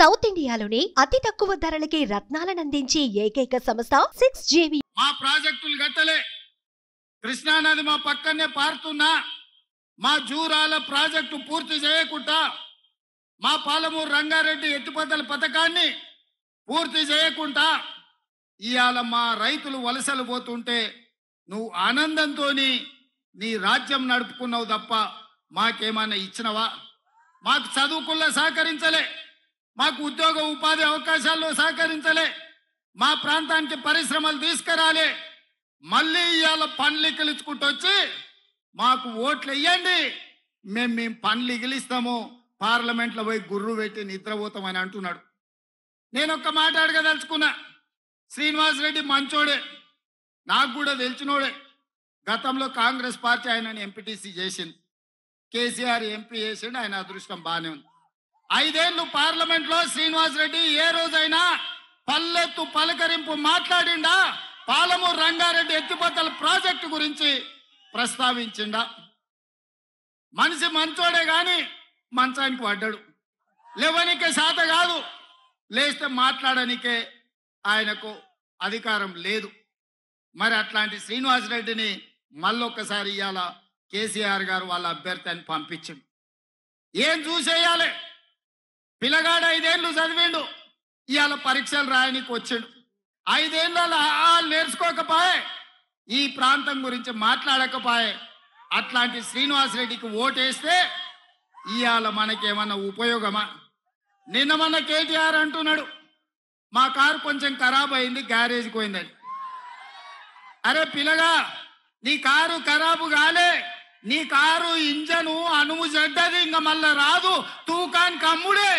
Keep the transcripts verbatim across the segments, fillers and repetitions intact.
South ఇండియాలోనే అతి తక్కువ ధరలకి రత్నాలనందించే ఏకైక సంస్థ సిక్స్ జేవి. మా ప్రాజెక్టులు గట్టలే, కృష్ణానది మా పక్కనే పారుతున్నా మా జూరాల ప్రాజెక్టు పూర్తి చేయకుండా, మా పాలమూరు రంగారెడ్డి ఎత్తిపోతల పథకాన్ని పూర్తి చేయకుండా ఇవాళ మా రైతులు వలసలు పోతుంటే నువ్వు ఆనందంతో నీ రాజ్యం నడుపుకున్నావు తప్ప మాకేమైనా ఇచ్చినవా? మాకు చదువుకుల్లో సహకరించలే, మాకు ఉద్యోగ ఉపాధి అవకాశాల్లో సహకరించలే, మా ప్రాంతానికి పరిశ్రమలు తీసుకురాలే. మళ్ళీ ఇవాళ పనులు ఇగిలించుకుంటూ వచ్చి మాకు ఓట్లు వేయండి, మేము మేము పనులు ఇగిలిస్తాము, పార్లమెంట్లో పోయి గుర్రు పెట్టి నిద్రపోతామని అంటున్నాడు. నేను ఒక్క మాట అడగదలుచుకున్నా. శ్రీనివాసరెడ్డి మంచోడే, నాకు కూడా తెలిసినోడే. గతంలో కాంగ్రెస్ పార్టీ ఆయనని ఎంపీటీసీ చేసింది, కేసీఆర్ ఎంపీ చేసిండు, ఆయన అదృష్టం బాగానే ఉంది. ఐదేళ్లు పార్లమెంట్లో శ్రీనివాసరెడ్డి ఏ రోజైనా పల్లెత్తు పలకరింపు మాట్లాడిండా? పాలమూరు రంగారెడ్డి ఎత్తిపోతల ప్రాజెక్టు గురించి ప్రస్తావించిండా? మనిషి మంచోడే గాని మంచానికి పడ్డాడు. లేవనికే శాత కాదు, లేస్తే మాట్లాడనికే ఆయనకు అధికారం లేదు. మరి అట్లాంటి శ్రీనివాసరెడ్డిని మళ్ళొక్కసారి ఇవాళ కేసీఆర్ గారు వాళ్ళ అభ్యర్థి అని పంపించిండు. ఏం చూసేయాలి? పిల్లగాడు ఐదేళ్లు చదివిండు, ఇవాళ పరీక్షలు రాయనికి వచ్చిండు. ఐదేళ్ళ నేర్చుకోకపోయే, ఈ ప్రాంతం గురించి మాట్లాడకపోయే. అట్లాంటి శ్రీనివాసరెడ్డికి ఓటేస్తే ఇవాళ మనకేమన్నా ఉపయోగమా? నిన్న మన కేటీఆర్ అంటున్నాడు మా కారు కొంచెం ఖరాబ్ అయింది, గ్యారేజ్కి పోయిందని. అరే పిల్లగా, నీ కారు ఖరాబు కాలే, నీ కారు ఇంజను అనుము చెడ్డది, ఇంకా మళ్ళా రాదు. తూకానికి అమ్ముడే,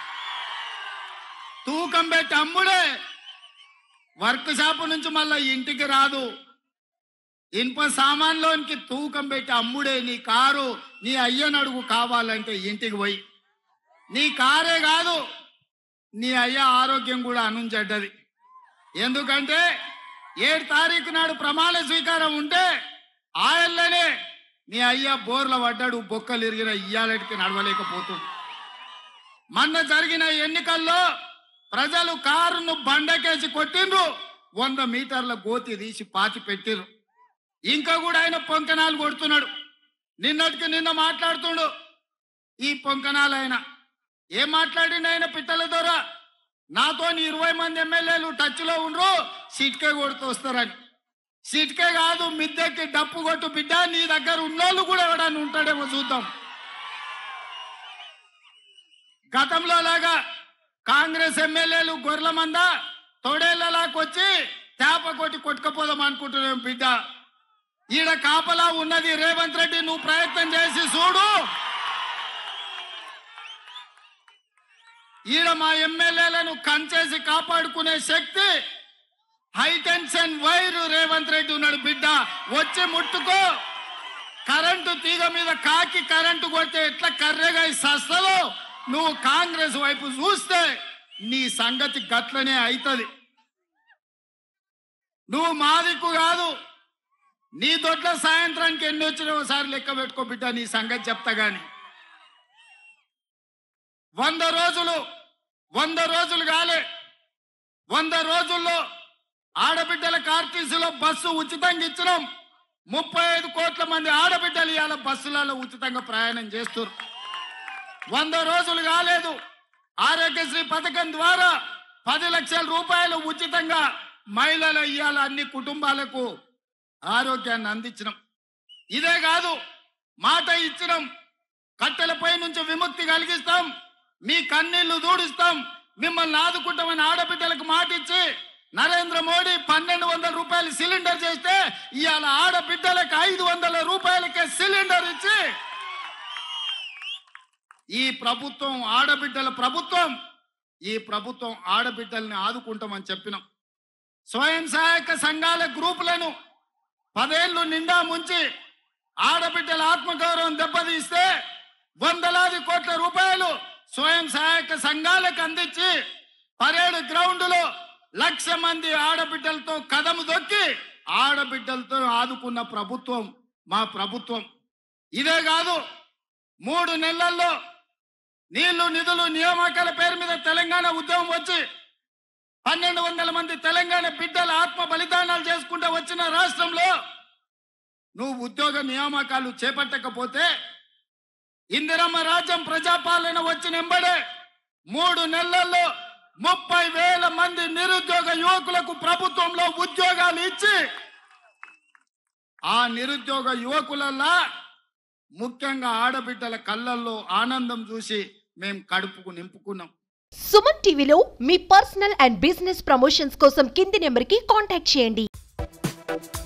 తూకం పెట్టి అమ్ముడే. వర్క్ షాప్ నుంచి మళ్ళా ఇంటికి రాదు. ఇనుప సామాన్లోనికి తూకం పెట్టి అమ్ముడే నీ కారు. నీ అయ్యనడుగు కావాలంటే ఇంటికి పోయి. నీ కారే కాదు, నీ అయ్య ఆరోగ్యం కూడా అనుంచెడ్డది. ఎందుకంటే ఏడు తారీఖు నాడు ప్రమాణ స్వీకారం ఉంటే ఆయననే నీ అయ్య బోర్ల పడ్డాడు, బొక్కలు ఇరిగిన ఇయ్యాలటికి నడవలేకపోతుంది. మొన్న జరిగిన ఎన్నికల్లో ప్రజలు కారును బండకేసి కొట్టిండ్రు, వంద మీటర్ల గోతి తీసి పాతి పెట్టిర్రు. ఇంకా కూడా ఆయన పొంకనాలు కొడుతున్నాడు. నిన్నటికి నిన్న మాట్లాడుతుండు ఈ పొంకనాలు. ఆయన ఏం మాట్లాడిండు? ఆయన పిట్టల ద్వారా నాతో ఇరవై మంది ఎమ్మెల్యేలు టచ్లో ఉండ్రు, సిట్కే కొడుతూ వస్తారని. సిట్కే కాదు, మిద్దెకి డప్పు కొట్టు బిడ్డ, నీ దగ్గర ఉన్నోళ్ళు కూడా ఎవడన్నా ఉంటాడేమో చూద్దాం. గతంలో లాగా కాంగ్రెస్ ఎమ్మెల్యేలు గొర్రెల మంద తోడేళ్లలాకొచ్చి తేప కొట్టి కొట్టుకపోదాం అనుకుంటున్నాం బిడ్డ. ఈడ కాపలా ఉన్నది రేవంత్ రెడ్డి, నువ్వు ప్రయత్నం చేసి చూడు. ఈడ మా ఎమ్మెల్యేలను కంచేసి కాపాడుకునే శక్తి హైటెన్షన్ వైరు రేవంత్ రెడ్డి ఉన్నాడు బిడ్డ. వచ్చి ముట్టుకో. కరెంటు తీగ మీద కాకి కరెంటు కొడితే ఎట్లా కర్రెగా సస్తలో నువ్వు కాంగ్రెస్ వైపు చూస్తే నీ సంగతి గట్లనే అవుతుంది. నువ్వు మాదిక్కు కాదు, నీ దొడ్ల సాయంత్రానికి ఎన్ని వచ్చినా ఒకసారి లెక్క పెట్టుకో బిడ్డ, నీ సంగతి చెప్తా గాని. వంద రోజులు వంద రోజులు కాలే, వంద రోజుల్లో ఆడబిడ్డల ఆర్టీసీలో బస్సు ఉచితంగా ఇచ్చినాం. ముప్పై ఐదు కోట్ల మంది ఆడబిడ్డలు ఇవాళ బస్సులలో ఉచితంగా ప్రయాణం చేస్తారు. వంద రోజులు కాలేదు, ఆరోగ్యశ్రీ పథకం ద్వారా పది లక్షల రూపాయలు ఉచితంగా మహిళల ఇవాళ అన్ని కుటుంబాలకు ఆరోగ్యాన్ని అందించినాం. ఇదే కాదు, మాట ఇచ్చినాం, కట్టెలపై నుంచి విముక్తి కలిగిస్తాం, మీ కన్నీళ్లు దూడిస్తాం, మిమ్మల్ని ఆదుకుంటామని ఆడబిడ్డలకు మాట ఇచ్చి నరేంద్ర మోడీ పన్నెండు వందల రూపాయలు సిలిండర్ చేస్తే ఇవాళ ఆడబిడ్డలకు ఐదు వందల రూపాయలకే సిలిండర్ ఇచ్చి ఈ ప్రభుత్వం ఆడబిడ్డల ప్రభుత్వం, ఈ ప్రభుత్వం ఆడబిడ్డల్ని ఆదుకుంటామని చెప్పినాం. స్వయం సహాయక సంఘాల గ్రూపులను పదేళ్లు నిండా ముంచి ఆడబిడ్డల ఆత్మగౌరవం దెబ్బతీస్తే వందలాది కోట్ల రూపాయలు స్వయం సహాయక సంఘాలకు అందించి పరేడ్ గ్రౌండ్ లో లక్ష మంది ఆడబిడ్డలతో కదము దొక్కి ఆడబిడ్డలతో ఆదుకున్న ప్రభుత్వం మా ప్రభుత్వం. ఇదే కాదు, మూడు నెలల్లో నీళ్లు నిధులు నియామకాల పేరు మీద తెలంగాణ ఉద్యమం వచ్చి పన్నెండు వందల మంది తెలంగాణ బిడ్డల ఆత్మ బలిదానాలు చేసుకుంటూ వచ్చిన రాష్ట్రంలో నువ్వు ఉద్యోగ నియామకాలు చేపట్టకపోతే ఇందిరమ్మ రాజ్యం ప్రజాపాలన వచ్చిన ఎంబడే మూడు నెలల్లో ముప్పై వేల మంది నిరుద్యోగ యువకులకు ప్రభుత్వంలో ఉద్యోగాలు ఇచ్చి ఆ నిరుద్యోగ యువకులల్లా ముఖ్యంగా ఆడబిడ్డల కళ్ళల్లో ఆనందం చూసి మేం కడుపుకు నింపుకున్నాం. సుమన్ టీవీలో మీ పర్సనల్ అండ్ బిజినెస్ ప్రమోషన్స్ కోసం కింది నెంబర్కి కాంటాక్ట్ చేయండి.